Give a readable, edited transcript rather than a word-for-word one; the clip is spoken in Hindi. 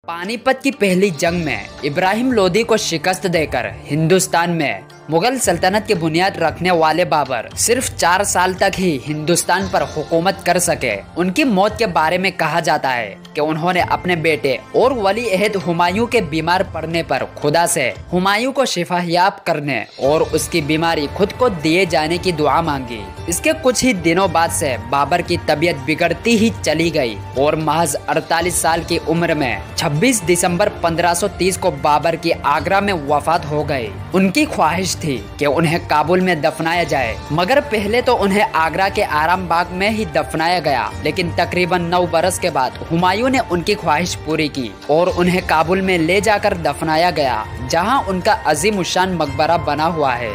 पानीपत की पहली जंग में इब्राहिम लोदी को शिकस्त देकर हिंदुस्तान में मुगल सल्तनत की बुनियाद रखने वाले बाबर सिर्फ 4 साल तक ही हिंदुस्तान पर हुकूमत कर सके। उनकी मौत के बारे में कहा जाता है कि उन्होंने अपने बेटे और वली अहद हुमायूं के बीमार पड़ने पर खुदा से हुमायूं को शिफायाब करने और उसकी बीमारी खुद को दिए जाने की दुआ मांगी। इसके कुछ ही दिनों बाद से बाबर की तबीयत बिगड़ती ही चली गई और महज 48 साल की उम्र में 26 दिसंबर 1530 को बाबर की आगरा में वफात हो गई। उनकी ख्वाहिश थी कि उन्हें काबुल में दफनाया जाए, मगर पहले तो उन्हें आगरा के आराम बाग में ही दफनाया गया। लेकिन तकरीबन 9 बरस के बाद हुमायूं ने उनकी ख्वाहिश पूरी की और उन्हें काबुल में ले जाकर दफनाया गया, जहां उनका अजीम उशान मकबरा बना हुआ है।